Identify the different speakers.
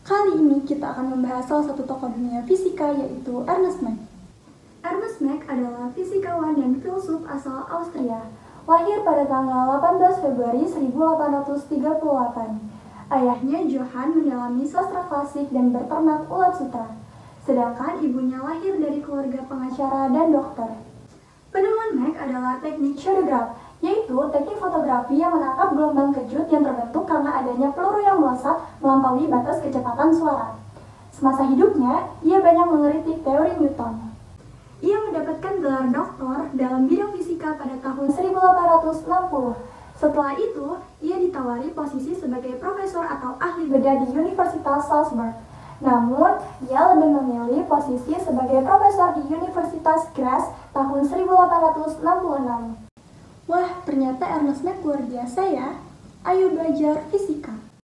Speaker 1: Kali ini kita akan membahas salah satu tokoh dunia fisika yaitu Ernest Mach. Ernest Mach adalah fisikawan dan filsuf asal Austria. Lahir pada tanggal 18 Februari 1838. Ayahnya Johann mendalami sastra klasik dan berternak ulat sutra. Sedangkan ibunya lahir dari keluarga pengacara dan dokter. Penemuan Mach adalah teknik shadowgraph, yaitu teknik fotografi yang menangkap gelombang kejut yang terbentuk karena adanya peluru yang melesat melampaui batas kecepatan suara. Semasa hidupnya, ia banyak mengkritik teori Newton. Ia mendapatkan gelar doktor dalam bidang fisika pada tahun 1860. Setelah itu, ia ditawari posisi sebagai profesor atau ahli bedah di Universitas Salzburg. Namun, ia lebih memilih posisi sebagai profesor di Universitas Graz tahun 1866. Wah, ternyata Ernest Mach luar biasa ya. Ayo belajar fisika.